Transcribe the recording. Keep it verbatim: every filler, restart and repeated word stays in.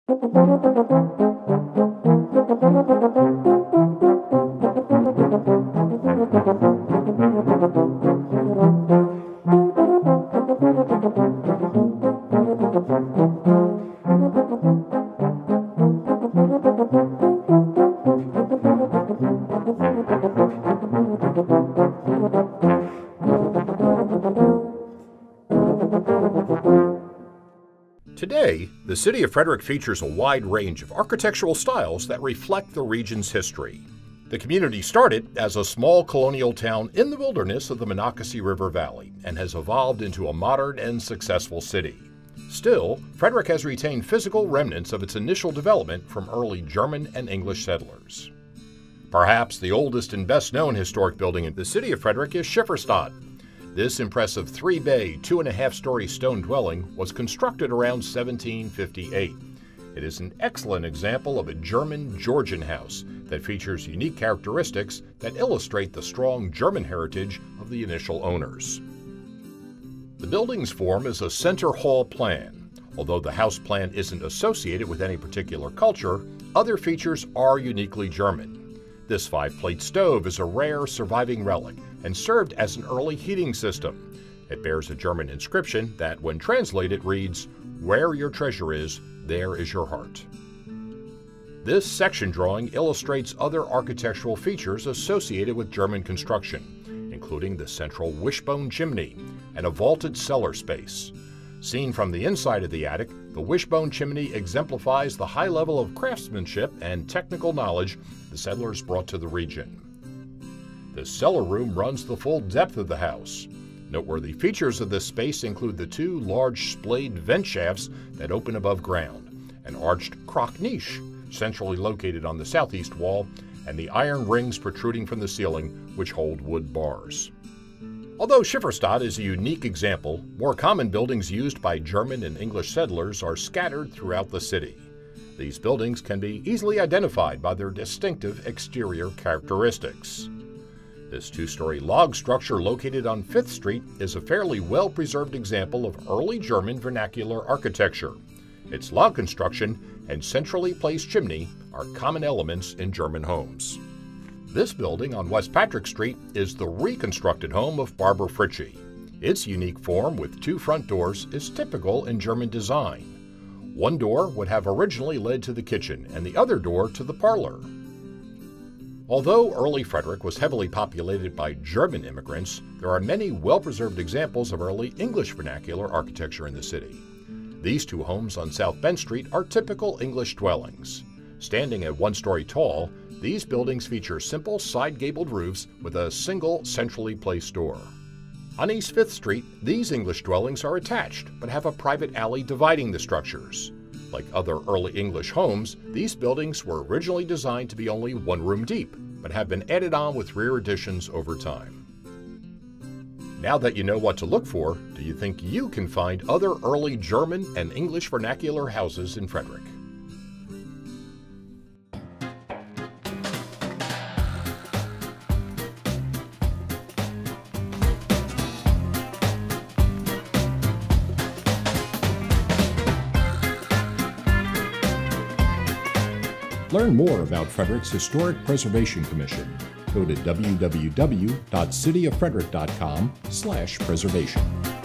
Today, the city of Frederick features a wide range of architectural styles that reflect the region's history. The community started as a small colonial town in the wilderness of the Monocacy River Valley and has evolved into a modern and successful city. Still, Frederick has retained physical remnants of its initial development from early German and English settlers. Perhaps the oldest and best-known historic building in the city of Frederick is Schifferstadt. This impressive three-bay, two-and-a-half-story stone dwelling was constructed around seventeen fifty-eight. It is an excellent example of a German Georgian house that features unique characteristics that illustrate the strong German heritage of the initial owners. The building's form is a center hall plan. Although the house plan isn't associated with any particular culture, other features are uniquely German. This five-plate stove is a rare surviving relic and served as an early heating system. It bears a German inscription that, when translated, reads, "Where your treasure is, there is your heart." This section drawing illustrates other architectural features associated with German construction, including the central wishbone chimney and a vaulted cellar space. Seen from the inside of the attic, the wishbone chimney exemplifies the high level of craftsmanship and technical knowledge the settlers brought to the region. The cellar room runs the full depth of the house. Noteworthy features of this space include the two large splayed vent shafts that open above ground, an arched crock niche centrally located on the southeast wall, and the iron rings protruding from the ceiling which hold wood bars. Although Schifferstadt is a unique example, more common buildings used by German and English settlers are scattered throughout the city. These buildings can be easily identified by their distinctive exterior characteristics. This two-story log structure located on Fifth Street is a fairly well-preserved example of early German vernacular architecture. Its log construction and centrally placed chimney are common elements in German homes. This building on West Patrick Street is the reconstructed home of Barbara Fritchie. Its unique form with two front doors is typical in German design. One door would have originally led to the kitchen and the other door to the parlor. Although early Frederick was heavily populated by German immigrants, there are many well-preserved examples of early English vernacular architecture in the city. These two homes on South Bend Street are typical English dwellings. Standing at one story tall, these buildings feature simple side-gabled roofs with a single centrally placed door. On East Fifth Street, these English dwellings are attached but have a private alley dividing the structures. Like other early English homes, these buildings were originally designed to be only one room deep, but have been added on with rear additions over time. Now that you know what to look for, do you think you can find other early German and English vernacular houses in Frederick? Learn more about Frederick's Historic Preservation Commission. Go to w w w dot city of frederick dot com slash preservation.